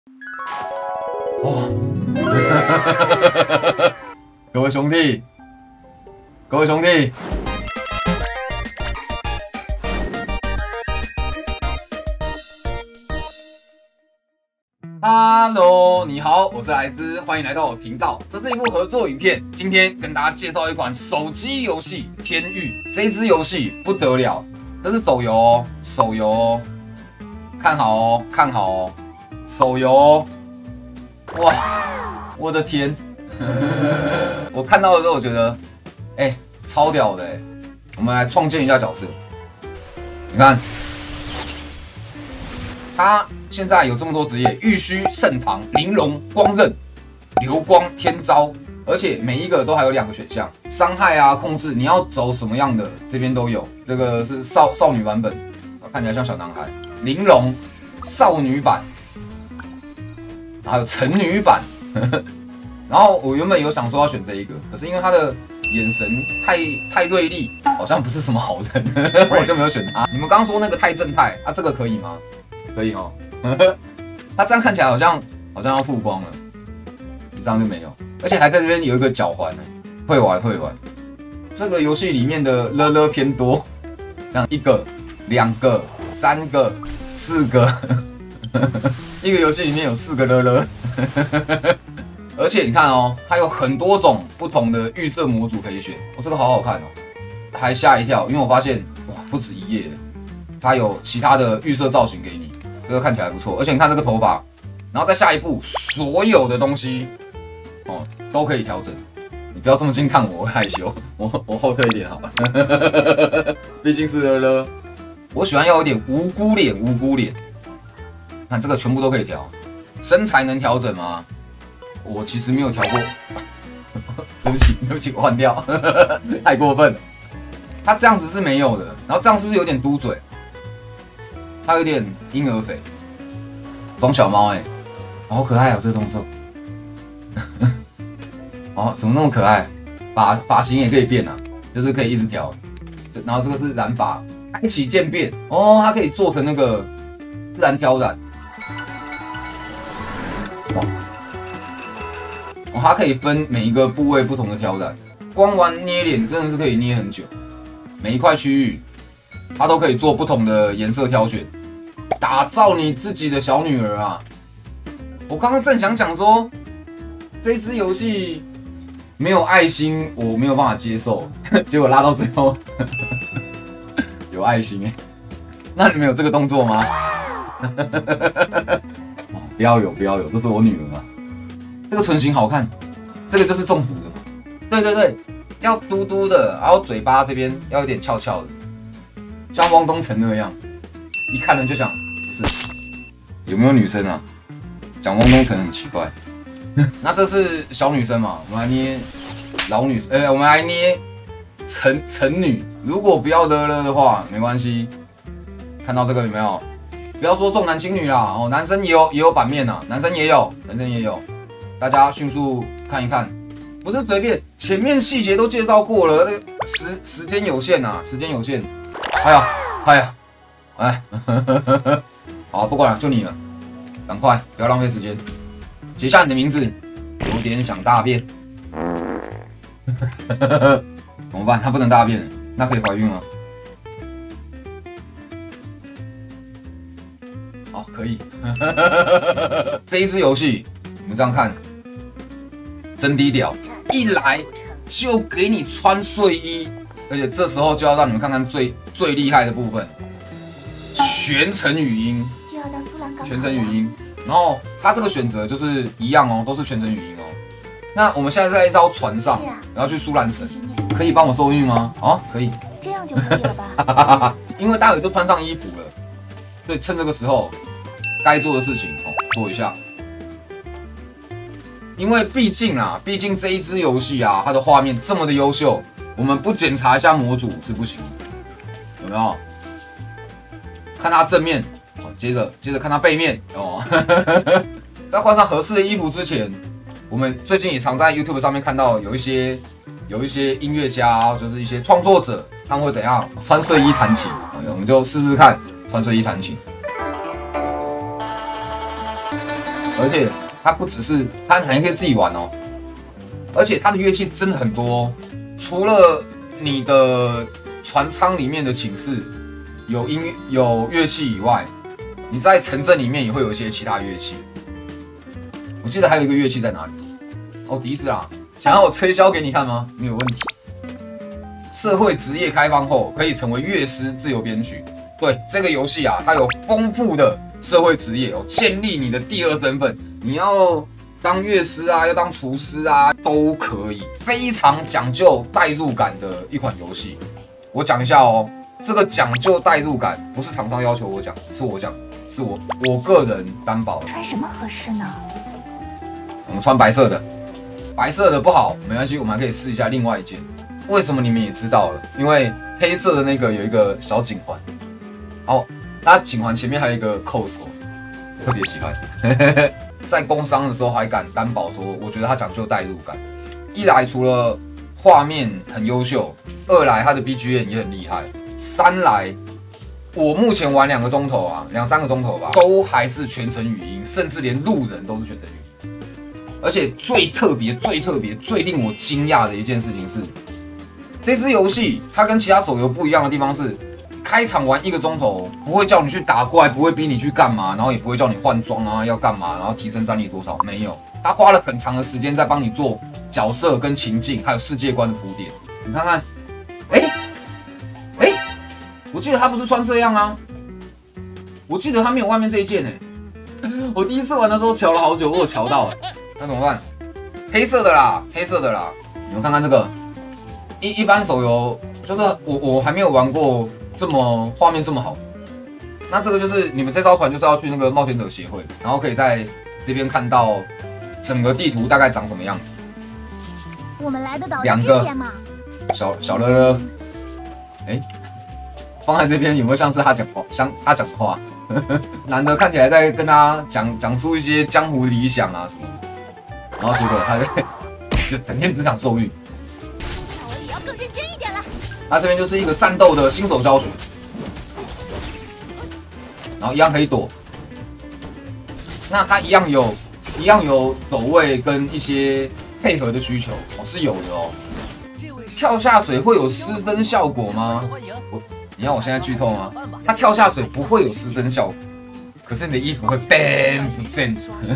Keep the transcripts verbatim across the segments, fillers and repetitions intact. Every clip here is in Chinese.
哦，各位兄弟，各位兄弟。 Hello， 你好，我是莱兹，欢迎来到我的频道。这是一部合作影片，今天跟大家介绍一款手机游戏《天域》。这一支游戏不得了，这是手游哦，手游哦，看好哦，看好哦，手游哦。哇，我的天！我看到的时候，我觉得，哎、欸，超屌的哎！我们来创建一下角色，你看。 他现在有这么多职业：玉虚、圣堂、玲珑、光刃、流光、天招，而且每一个都还有两个选项，伤害啊、控制，你要走什么样的，这边都有。这个是少少女版本，看起来像小男孩；玲珑少女版，还有成女版。然后我原本有想说要选这一个，可是因为他的眼神太太锐利，好像不是什么好人，我就没有选他。你们刚刚说那个太正太啊，这个可以吗？ 可以哦，他这样看起来好像好像要复光了，你这样就没有，而且还在这边有一个脚环呢，会玩会玩。这个游戏里面的乐乐偏多，像一个、两个、三个、四个，一个游戏里面有四个乐乐，而且你看哦，它有很多种不同的预设模组可以选，哦，这个好好看哦，还吓一跳，因为我发现哇，不止一页，它有其他的预设造型给你。 这个看起来不错，而且你看这个头发，然后再下一步，所有的东西哦都可以调整。你不要这么近看我，我会害羞，我我后退一点好了，毕竟是乐乐。我喜欢要有点无辜脸，无辜脸。看这个全部都可以调，身材能调整吗？我其实没有调过，对不起，对不起，我换掉，太过分了。它这样子是没有的，然后这样是不是有点嘟嘴？ 它有点婴儿肥，装小猫哎、欸，好可爱啊、喔！这个动作，哦，怎么那么可爱？发发型也可以变啊，就是可以一直调。这然后这个是染发，开启渐变哦，它可以做成那个自然挑染。哇，哦，它可以分每一个部位不同的挑染。光玩捏脸真的是可以捏很久，每一块区域。 它都可以做不同的颜色挑选，打造你自己的小女儿啊！我刚刚正想讲说，这支游戏没有爱心，我没有办法接受，结果拉到最后有爱心哎，那你们有这个动作吗？不要有，不要有，这是我女儿啊！这个唇形好看，这个就是中毒的嘛？对对对，要嘟嘟的，然后嘴巴这边要有点翘翘的。 像汪东城那样，一看人就想是有没有女生啊？讲汪东城很奇怪。那这是小女生嘛？我们来捏老女，哎、欸，我们来捏成成女。如果不要乐乐的话，没关系。看到这个有没有？不要说重男轻女啦，哦，男生也有也有版面啊，男生也有，男生也有。大家迅速看一看，不是随便，前面细节都介绍过了，那个时时间有限啊，时间有限。 哎呀，哎呀，哎，好，不管了，就你了，赶快，不要浪费时间，写下你的名字。有点想大便，怎么办？他不能大便，那可以怀孕吗？好，可以。这一支游戏，你们这样看，真低调，一来就给你穿睡衣。 而且这时候就要让你们看看最最厉害的部分，全程语音，全程语音。然后它这个选择就是一样哦，都是全程语音哦。那我们现在在一艘船上，然后去苏兰城，可以帮我受孕吗？啊，可以， 这样就可以了吧？ 因为待会就穿上衣服了，所以趁这个时候该做的事情哦做一下。因为毕竟啊，毕竟这一支游戏啊，它的画面这么的优秀。 我们不检查一下模组是不行的，有没有？看它正面，接着接着看它背面哦。在换上合适的衣服之前，我们最近也常在 YouTube 上面看到有一些有一些音乐家，就是一些创作者，他们会怎样穿睡衣弹琴？我们就试试看穿睡衣弹琴。 而且它不只是它还可以自己玩哦，而且它的乐器真的很多哦，除了你的船舱里面的寝室有音乐有乐器以外，你在城镇里面也会有一些其他乐器。我记得还有一个乐器在哪里？哦，笛子啊！想要我吹箫给你看吗？没有问题。社会职业开放后，可以成为乐师自由编曲。对这个游戏啊，它有丰富的社会职业哦，建立你的第二身份。你要当乐师啊，要当厨师啊，都可以。非常讲究代入感的一款游戏。我讲一下哦，这个讲究代入感不是厂商要求我讲，是我讲，是我我个人担保的。 穿什么合适呢？ 我们穿白色的，白色的不好，没关系，我们还可以试一下另外一件。为什么你们也知道了？因为黑色的那个有一个小颈环，哦，它颈环前面还有一个扣手，特别喜欢。在工商的时候还敢担保说，我觉得它讲究代入感。一来除了画面很优秀，二来它的 B G M 也很厉害，三来我目前玩两个钟头啊，两三个钟头吧，都还是全程语音，甚至连路人都是全程语音。而且最特别、最特别、最令我惊讶的一件事情是，这支游戏它跟其他手游不一样的地方是，开场玩一个钟头，不会叫你去打怪，不会逼你去干嘛，然后也不会叫你换装啊，要干嘛，然后提升战力多少，没有。它花了很长的时间在帮你做角色跟情境，还有世界观的铺垫。你看看，哎、欸，哎、欸，我记得他不是穿这样啊，我记得他没有外面这一件哎、欸。我第一次玩的时候瞧了好久，我有瞧到哎、欸。那怎么办？黑色的啦，黑色的啦。你们看看这个，一一般手游就是我我还没有玩过这么画面这么好。那这个就是你们这艘船就是要去那个冒险者协会，然后可以在这边看到整个地图大概长什么样子。 我们来得到两个小小乐乐，哎、欸，放在这边有没有像是他讲话？像他讲话，男的看起来在跟他讲讲述一些江湖理想啊什么。然后结果他就整天只想受孕。 我也要更认真一点了。 他这边就是一个战斗的新手教学，然后一样可以躲。那他一样有，一样有走位跟一些配合的需求哦，是有的哦。跳下水会有失真效果吗？我，你要我现在剧透吗？他跳下水不会有失真效果，可是你的衣服会 bang 不见。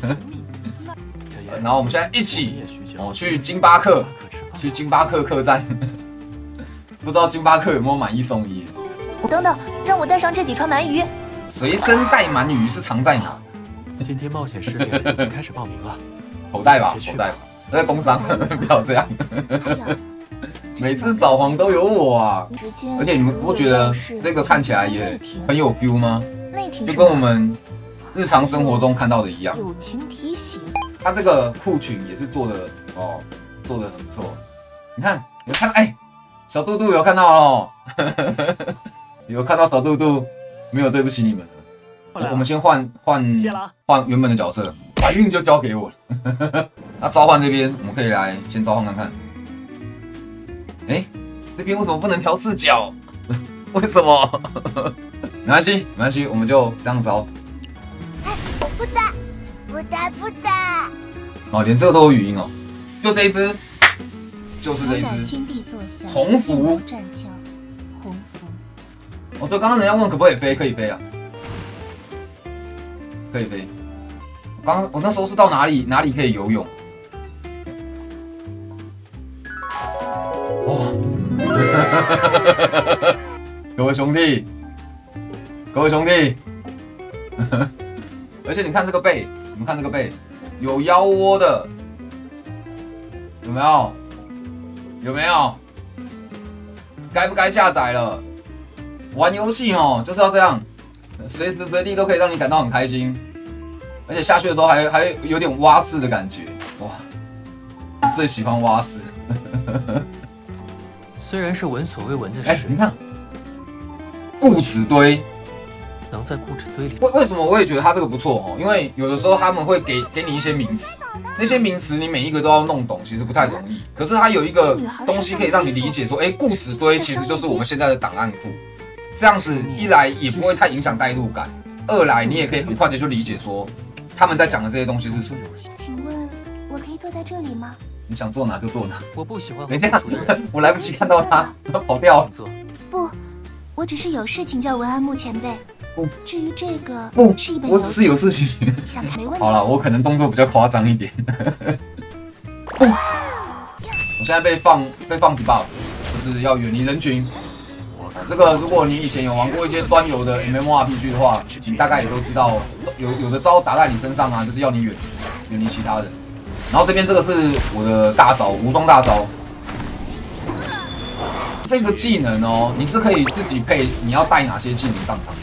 然后我们现在一起哦去星巴克，去星巴克客栈，不知道星巴克有没有买一送一？ 等等，让我带上这几串鳗鱼。 随身带鳗鱼是藏在哪？ 今天冒险试炼已经开始报名了， 口袋吧，口袋吧，都在工商，不要这样。每次找黄都有我啊！而且你们不觉得这个看起来也很有 feel 吗？就跟我们日常生活中看到的一样。 友情提醒。 它这个裤裙也是做的哦，做的很不错。你看，有看到哎、欸，小肚肚有看到哦，有看到小肚肚，没有对不起你们了。我们先换换换原本的角色，怀孕就交给我了。那召唤这边我们可以来先召唤看看。哎、欸，这边为什么不能调视角？为什么？没关系，没关系，我们就这样召。 不打，不打，不打。 哦，连这个都有语音哦，就这一只，就是这一只红福。 红福。 哦，对，刚刚人家问可不可以飞，可以飞啊，可以飞。刚刚我那时候是到哪里哪里可以游泳？哦，各位兄弟，各位兄弟，而且你看这个背，你们看这个背。有腰窝的，有没有？有没有？该不该下载了？玩游戏哦，就是要这样，随时随地都可以让你感到很开心，而且下去的时候还还有点蛙式的感觉，哇！我最喜欢蛙式。 虽然是闻所未闻的事， 哎，你看，固执堆。 能在固执堆里， 为为什么我也觉得它这个不错哦？因为有的时候他们会给给你一些名词，那些名词你每一个都要弄懂，其实不太容易。可是它有一个东西可以让你理解说，哎，固执堆其实就是我们现在的档案库。这样子一来也不会太影响代入感，二来你也可以很快的就理解说， 他们在讲的这些东西是什么？ 请问我可以坐在这里吗？ 你想坐哪就坐哪。 我不喜欢和等一下不熟的人， 我来不及看到他，跑掉了。 坐。 不，我只是有事请教文安木前辈。 不， 至于这个， 不是一本我只是有事情。 想看没问题。 好了，我可能动作比较夸张一点。我现在被放被放 debuff， 就是要远离人群。这个如果你以前有玩过一些端游的 M M O R P G 的话，你大概也都知道，有有的招打在你身上啊，就是要你远远离其他人。然后这边这个是我的大招，无双大招。这个技能哦，你是可以自己配，你要带哪些技能上场。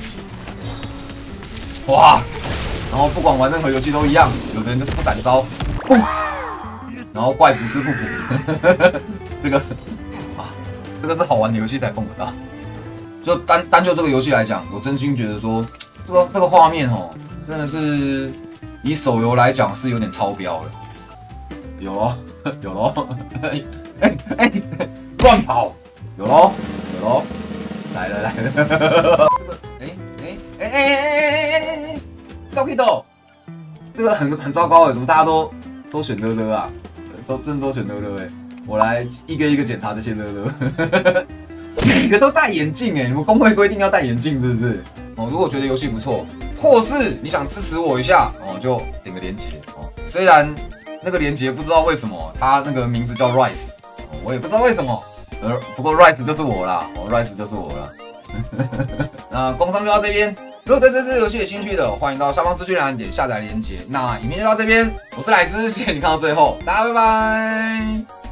哇！然后不管玩任何游戏都一样，有的人就是不闪招，嘣，然后怪不是不补，这个啊，这个是好玩的游戏才碰得到。就单单就这个游戏来讲，我真心觉得说，这个这个画面哦，真的是以手游来讲是有点超标了。有咯，有咯，哎哎哎，乱跑，有咯，有咯，来了来了，这个哎哎哎哎哎哎哎哎，高 K 豆，这个很很糟糕哎，怎么大家都都选乐乐啊？都真的都选乐乐哎，我来一个一个检查这些乐乐。每个都戴眼镜哎，你们工会规定要戴眼镜是不是？哦，如果觉得游戏不错，或是你想支持我一下哦，就点个连结哦。虽然那个连结不知道为什么它那个名字叫 Rise， 哦，我也不知道为什么，呃，不过 Rise 就是我啦，哦 ，Rise 就是我啦。那工商就到这边，如果对这支游戏有兴趣的，欢迎到下方资讯栏点下载连结。那影片就到这边，我是莱斯，谢谢你看到最后，大家拜拜。